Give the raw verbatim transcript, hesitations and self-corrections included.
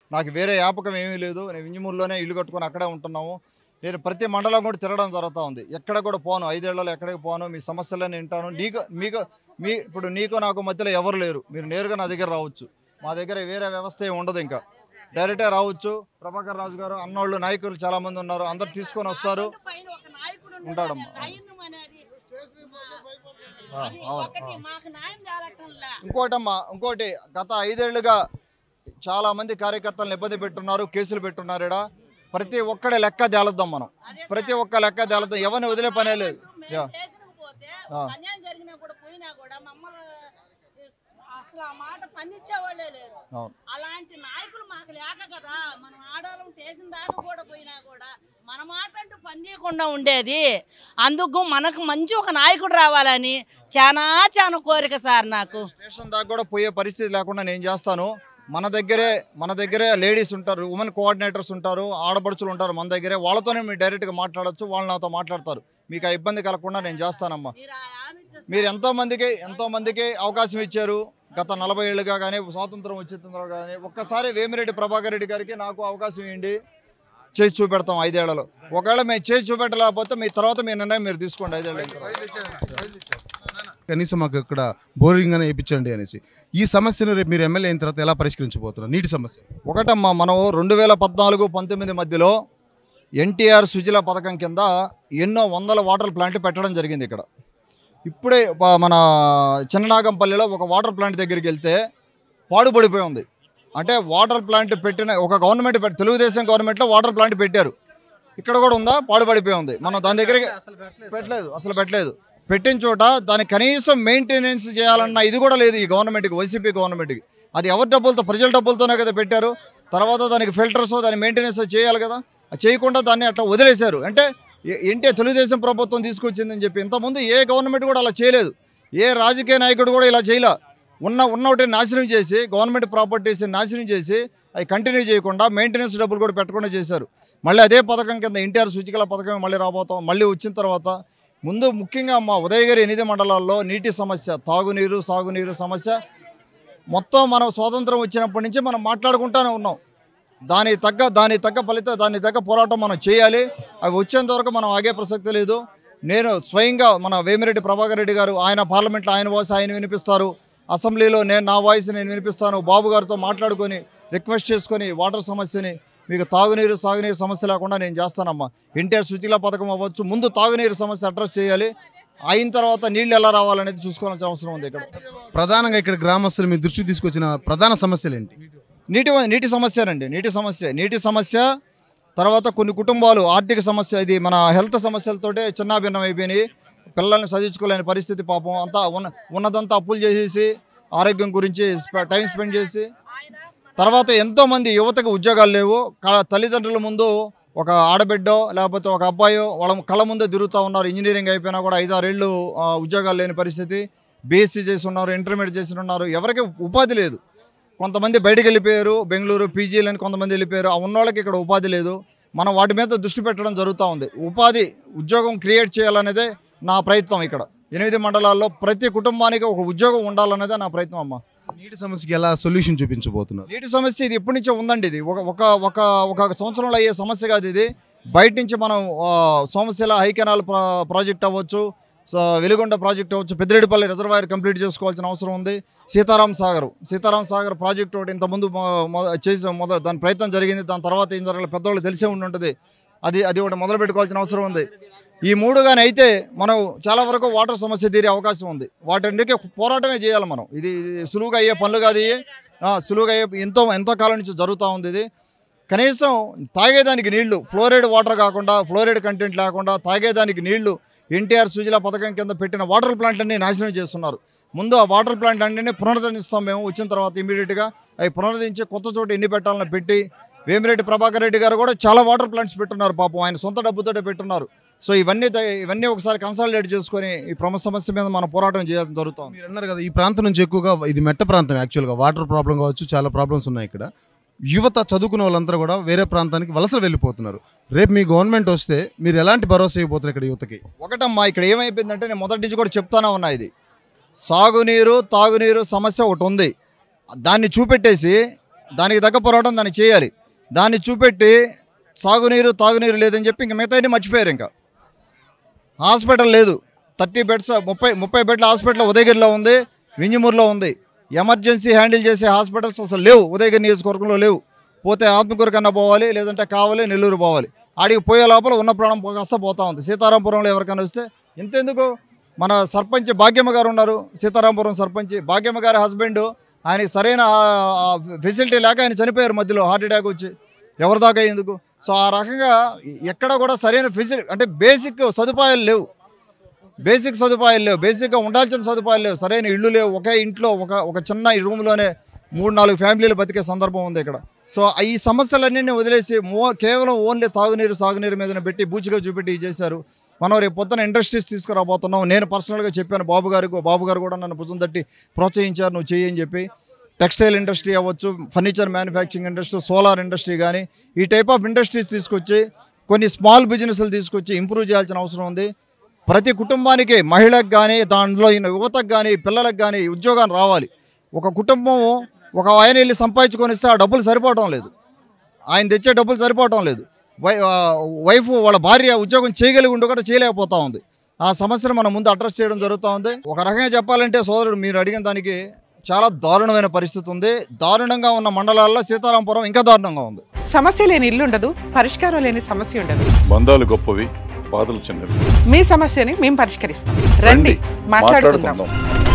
నాకు వేరే వ్యాపకం ఏమీ లేదు. నేను వింజమూరులోనే ఇల్లు కట్టుకొని అక్కడే ఉంటున్నాము. నేను ప్రతి మండలం కూడా తిరగడం జరుగుతూ ఉంది. ఎక్కడ కూడా పోను, ఐదేళ్లలో ఎక్కడికి పోను. మీ సమస్యలన్నీ వింటాను. నీకు మీకు మీ ఇప్పుడు నీకు నాకు మధ్యలో ఎవరు లేరు. మీరు నేరుగా నా దగ్గర రావచ్చు. మా దగ్గర వేరే వ్యవస్థ ఏమి ఉండదు. ఇంకా డైరెక్టే రావచ్చు. ప్రభాకర్ రాజు గారు అన్నోళ్ళు నాయకులు చాలా మంది ఉన్నారు. అందరు తీసుకొని వస్తారు. ఉంటాడమ్మా. ఇంకోటమ్మా, ఇంకోటి గత ఐదేళ్లుగా చాలా మంది కార్యకర్తలను ఇబ్బంది పెట్టున్నారు, కేసులు పెట్టున్నారు. ఇక్కడ ప్రతి ఒక్కడే లెక్క తేలుద్దాం మనం. ప్రతి ఒక్క లెక్క తేలుద్దాం. ఎవరిని వదిలే పనే లేదు. అసలు ఆ మాట పన్నిచ్చేవాళ్ళే లేరు. అలాంటి నాయకులు మాకు లేక కదా మనం ఆడాలం చేసిన దాకా కూడా పోయినా కూడా మన మాట అంటూ పనిచేయకుండా ఉండేది. అందుకు మనకు మంచి ఒక నాయకుడు రావాలని చాలా చాలా కోరిక సార్. నాకు స్టేషన్ దాకా కూడా పోయే పరిస్థితి లేకుండా నేను చేస్తాను. మన దగ్గరే మన దగ్గరే లేడీస్ ఉంటారు, ఉమెన్ కోఆర్డినేటర్స్ ఉంటారు, ఆడపడుచులు ఉంటారు మన దగ్గరే. వాళ్ళతోనే మీరు డైరెక్ట్గా మాట్లాడచ్చు. వాళ్ళు నాతో మాట్లాడతారు. మీకు ఆ ఇబ్బంది కలగకుండా నేను చేస్తానమ్మా. మీరు ఎంతో మందికి ఎంతో మందికి అవకాశం ఇచ్చారు గత నలభై ఏళ్ళుగా. కానీ స్వాతంత్రం వచ్చిన తర్వాత కానీ ఒక్కసారి వేమిరెడ్డి ప్రభాకర్ రెడ్డి గారికి నాకు అవకాశం ఇవ్వండి, చేసి చూపెడతాం ఐదేళ్లలో. ఒకవేళ మేము చేసి చూపెట్టలేకపోతే మీ తర్వాత మీ నిర్ణయం మీరు తీసుకోండి. ఐదేళ్ళ కనీసం మాకు ఇక్కడ బోరింగ్ అని వేయించండి అనేసి. ఈ సమస్యను రేపు మీరు ఎమ్మెల్యే అయిన తర్వాత ఎలా పరిష్కరించబోతున్నారు? నీటి సమస్య ఒకటమ్మా, మనం రెండు వేల పద్నాలుగు పంతొమ్మిది మధ్యలో ఎన్టీఆర్ సుజల పథకం కింద ఎన్నో వందల వాటర్ ప్లాంట్లు పెట్టడం జరిగింది ఇక్కడ. ఇప్పుడే మన చిన్ననాగంపల్లిలో ఒక వాటర్ ప్లాంట్ దగ్గరికి వెళ్తే పాడుపడిపోయి ఉంది. అంటే వాటర్ ప్లాంట్ పెట్టిన ఒక గవర్నమెంట్ పెట్టి తెలుగుదేశం గవర్నమెంట్లో వాటర్ ప్లాంట్ పెట్టారు. ఇక్కడ కూడా ఉందా? పాడుపడిపోయి ఉంది. మనం దాని దగ్గరికి పెట్టలేదు, అసలు పెట్టలేదు. పెట్టిన చోట దాని కనీసం మెయింటెనెన్స్ చేయాలన్న ఇది కూడా లేదు ఈ గవర్నమెంట్కి, వైసీపీ గవర్నమెంట్కి. అది ఎవరి డబ్బులతో? ప్రజల డబ్బులతోనే కదా పెట్టారు. తర్వాత దానికి ఫిల్టర్స్, దాని మెయింటెనెన్స్ చేయాలి కదా. అది చేయకుండా దాన్ని అట్లా వదిలేశారు. అంటే ఏంటి తెలుగుదేశం ప్రభుత్వం తీసుకొచ్చిందని చెప్పి. ఇంతకుముందు ఏ గవర్నమెంట్ కూడా అలా చేయలేదు. ఏ రాజకీయ నాయకుడు కూడా ఇలా చేయలే. ఉన్న ఉన్నోటి నాశనం చేసి, గవర్నమెంట్ ప్రాపర్టీస్ నాశనం చేసి అవి కంటిన్యూ చేయకుండా మెయింటెనెన్స్ డబ్బులు కూడా పెట్టకుండా చేశారు. మళ్ళీ అదే పథకం కింద ఎన్టీఆర్ సూచికల పథకం మళ్ళీ రాబోతాం. మళ్ళీ వచ్చిన తర్వాత ముందు ముఖ్యంగా మా ఉదయగిరి ఎనిమిది మండలాల్లో నీటి సమస్య, తాగునీరు సాగునీరు సమస్య మొత్తం మనం స్వాతంత్రం వచ్చినప్పటి నుంచి మనం మాట్లాడుకుంటూనే ఉన్నాం. దాని తగ్గ దాని తగ్గ ఫలిత దాని తగ్గ పోరాటం మనం చేయాలి. అవి వచ్చేంత వరకు మనం ఆగే ప్రసక్తి లేదు. నేను స్వయంగా మన వేమిరెడ్డి ప్రభాకర్ రెడ్డి గారు ఆయన పార్లమెంట్లో ఆయన వాయిస్ ఆయన వినిపిస్తారు. అసెంబ్లీలో నేను నా వాయిస్ నేను వినిపిస్తాను. బాబు గారితో మాట్లాడుకొని రిక్వెస్ట్ చేసుకొని వాటర్ సమస్యని మీకు తాగునీరు సాగునీరు సమస్య లేకుండా నేను చేస్తానమ్మా. ఎన్టీఆర్ సుజల పథకం అవ్వచ్చు, ముందు తాగునీరు సమస్య అడ్రస్ చేయాలి. అయిన తర్వాత నీళ్ళు ఎలా రావాలనేది చూసుకోవాల్సిన అవసరం ఉంది. ఇక్కడ ప్రధానంగా ఇక్కడ గ్రామస్తులు మీ దృష్టికి తీసుకొచ్చిన ప్రధాన సమస్యలు ఏంటి? నీటి నీటి సమస్యనండి. నీటి సమస్య నీటి సమస్య తర్వాత కొన్ని కుటుంబాలు ఆర్థిక సమస్య, ఇది మన హెల్త్ సమస్యలతోటే చిన్నాభిన్నం అయిపోయినాయి. పిల్లల్ని చదివించుకోలేని పరిస్థితి. పాపం అంతా ఉన్న ఉన్నదంతా అప్పులు చేసేసి ఆరోగ్యం గురించి టైం స్పెండ్ చేసి, తర్వాత ఎంతోమంది యువతకు ఉద్యోగాలు లేవు. తల్లిదండ్రుల ముందు ఒక ఆడబిడ్డో లేకపోతే ఒక అబ్బాయో వాళ్ళ కళ్ళ ముందే తిరుగుతూ ఉన్నారు. ఇంజనీరింగ్ అయిపోయినా కూడా ఐదారేళ్ళు ఉద్యోగాలు లేని పరిస్థితి. బీఎస్సీ చేసి ఉన్నారు, ఇంటర్మీడియట్ చేసి ఉన్నారు. ఎవరికి ఉపాధి లేదు. కొంతమంది బయటకు వెళ్ళిపోయారు, బెంగళూరు పీజీలని కొంతమంది వెళ్ళిపోయారు. ఆ ఉన్నోళ్ళకి ఇక్కడ ఉపాధి లేదు. మనం వాటి మీద దృష్టి పెట్టడం జరుగుతూ ఉంది. ఉపాధి ఉద్యోగం క్రియేట్ చేయాలనేదే నా ప్రయత్నం. ఇక్కడ ఎనిమిది మండలాల్లో ప్రతి కుటుంబానికి ఒక ఉద్యోగం ఉండాలనేదే నా ప్రయత్నం అమ్మా. నీటి సమస్యకి ఎలా సొల్యూషన్ చూపించబోతున్నారు? నీటి సమస్య ఇది ఎప్పటి నుంచో ఉందండి. ఇది ఒక ఒక ఒక ఒక సంవత్సరంలో అయ్యే సమస్య కాదు. ఇది బయట నుంచి మనం సోమశిల హైకెనాల్ ప్రా ప్రాజెక్ట్ అవ్వచ్చు, సో వెలుగొండ ప్రాజెక్ట్ అవ్వచ్చు, పెద్దిరెడ్డిపల్లి రిజర్వాయర్ కంప్లీట్ చేసుకోవాల్సిన అవసరం ఉంది. సీతారాం సాగర్ సీతారాం సాగర్ ప్రాజెక్ట్ ఒకటి ఇంతకుముందు చేసి మొదలు దాని ప్రయత్నం జరిగింది. దాని తర్వాత ఏం జరగాలి పెద్దవాళ్ళు తెలిసే ఉండి ఉంటుంది. అది అది ఒకటి మొదలు పెట్టుకోవాల్సిన అవసరం ఉంది. ఈ మూడు కానీ అయితే మనం చాలా వరకు వాటర్ సమస్య తీరే అవకాశం ఉంది. వాటికి పోరాటమే చేయాలి మనం. ఇది సులువుగా అయ్యే పనులు కాదు. ఇవి సులువుగా అయ్యే ఎంతో ఎంతో కాలం నుంచి జరుగుతూ ఉంది. ఇది కనీసం తాగేదానికి నీళ్లు ఫ్లోరైడ్ వాటర్ కాకుండా, ఫ్లోరైడ్ కంటెంట్ లేకుండా తాగేదానికి నీళ్లు ఎన్టీఆర్ సుజల పథకం కింద పెట్టిన వాటర్ ప్లాంట్లన్నీ నాశనం చేస్తున్నారు. ముందు ఆ వాటర్ ప్లాంట్ అన్నీ పునరుద్ధరిస్తాం మేము. వచ్చిన తర్వాత ఇమీడియట్గా అవి పునరుద్ధరించి కొత్త చోట ఎన్ని పెట్టాలని పెట్టి, వేమిరెడ్డి ప్రభాకర్ రెడ్డి గారు కూడా చాలా వాటర్ ప్లాంట్స్ పెట్టున్నారు. పాపం ఆయన సొంత డబ్బుతోటే పెట్టున్నారు. సో ఇవన్నీ ఇవన్నీ ఒకసారి కన్సాలిడేట్ చేసుకొని ఈ ప్రముఖ సమస్య మీద మనం పోరాటం చేయాల్సి జరుగుతుంది. మీరు అన్నారు కదా ఈ ప్రాంతం నుంచి ఎక్కువగా ఇది మెట్ట ప్రాంతం. యాక్చువల్గా వాటర్ ప్రాబ్లం కావచ్చు, చాలా ప్రాబ్లమ్స్ ఉన్నాయి ఇక్కడ. యువత చదువుకున్న వాళ్ళందరూ కూడా వేరే ప్రాంతానికి వలసలు వెళ్ళిపోతున్నారు. రేపు మీ గవర్నమెంట్ వస్తే మీరు ఎలాంటి భరోసా ఇవ్వబోతున్నారు ఇక్కడ యువతకి? ఒకటమ్మా, ఇక్కడ ఏమైపోయిందంటే నేను మొదటి నుంచి కూడా చెప్తానే ఉన్నా, ఇది సాగునీరు తాగునీరు సమస్య ఒకటి ఉంది. దాన్ని చూపెట్టేసి దానికి తగ్గ పోరాటం దాన్ని చేయాలి. దాన్ని చూపెట్టి సాగునీరు తాగునీరు లేదని చెప్పి ఇంక మిగతాన్ని మర్చిపోయారు. ఇంకా హాస్పిటల్ లేదు, థర్టీ బెడ్స్ ముప్పై ముప్పై బెడ్ల హాస్పిటల్ ఉదయగిరిలో ఉంది, వింజమూరులో ఉంది. ఎమర్జెన్సీ హ్యాండిల్ చేసే హాస్పిటల్స్ అసలు లేవు, ఉదయగిరి నియోజకవర్గంలో లేవు. పోతే ఆత్మకూరు కన్నా పోవాలి, లేదంటే కావాలి నెల్లూరు పోవాలి. ఆడికి పోయే లోపల ఉన్న ప్రాణం కాస్త పోతా ఉంది. సీతారాంపురంలో ఎవరికైనా వస్తే ఇంతెందుకు, మన సర్పంచ్ భాగ్యమ్మ గారు ఉన్నారు, సీతారాంపురం సర్పంచ్. భాగ్యమ్మ గారి హస్బెండ్, ఆయనకి సరైన ఫెసిలిటీ లేక ఆయన చనిపోయారు మధ్యలో, హార్ట్ అటాక్ వచ్చి. ఎవరి దాకా ఎందుకు? సో ఆ రకంగా ఎక్కడ కూడా సరైన ఫెసిలిటీ అంటే బేసిక్ సదుపాయాలు లేవు, బేసిక్ సదుపాయాలు లేవు, బేసిక్గా ఉండాల్సిన సదుపాయాలు లేవు, సరైన ఇళ్ళు లేవు. ఒకే ఇంట్లో ఒక ఒక చిన్న రూమ్లోనే మూడు నాలుగు ఫ్యామిలీలు బతికే సందర్భం ఉంది ఇక్కడ. సో ఈ సమస్యలన్నీ వదిలేసి మో కేవలం ఓన్లీ తాగునీరు సాగునీరు మీద పెట్టి బూచిగా చూపెట్టి చేశారు. మనం రేపు పొద్దున ఇండస్ట్రీస్ తీసుకురాబోతున్నాం. నేను పర్సనల్గా చెప్పాను బాబు గారికి, బాబు గారు కూడా నన్ను భుజం తట్టి ప్రోత్సహించారు, నువ్వు చెయ్యి అని చెప్పి. టెక్స్టైల్ ఇండస్ట్రీ అవ్వచ్చు, furniture manufacturing industry, solar industry కానీ ఈ టైప్ ఆఫ్ ఇండస్ట్రీస్ తీసుకొచ్చి కొన్ని స్మాల్ బిజినెస్లు తీసుకొచ్చి ఇంప్రూవ్ చేయాల్సిన అవసరం ఉంది. ప్రతి కుటుంబానికి, మహిళకు కానీ దాంట్లో యువతకు కానీ పిల్లలకు కానీ ఉద్యోగాలు రావాలి. ఒక కుటుంబం ఒక ఆయన వెళ్ళి సంపాదించుకొని ఇస్తే ఆ డబ్బులు సరిపోవటం లేదు, ఆయన తెచ్చే డబ్బులు సరిపోవటం లేదు. వై వైఫ్ వాళ్ళ భార్య ఉద్యోగం చేయగలిగి ఉండి కూడా చేయలేకపోతూ ఉంది. ఆ సమస్యను మనం ముందు అడ్రస్ చేయడం జరుగుతూ ఉంది. ఒక రకంగా చెప్పాలంటే సోదరుడు మీరు అడిగిన దానికి చాలా దారుణమైన పరిస్థితి ఉంది. దారుణంగా ఉన్న మండలాల్లో సీతారాంపురం ఇంకా దారుణంగా ఉంది. సమస్య లేని ఇల్లు ఉండదు, పరిష్కారం లేని సమస్య ఉండదు. బంధాలు గొప్పవి, బాధలు చిన్నవి. మీ సమస్యని మేము పరిష్కరిస్తాం. రండి మాట్లాడుకుందాం.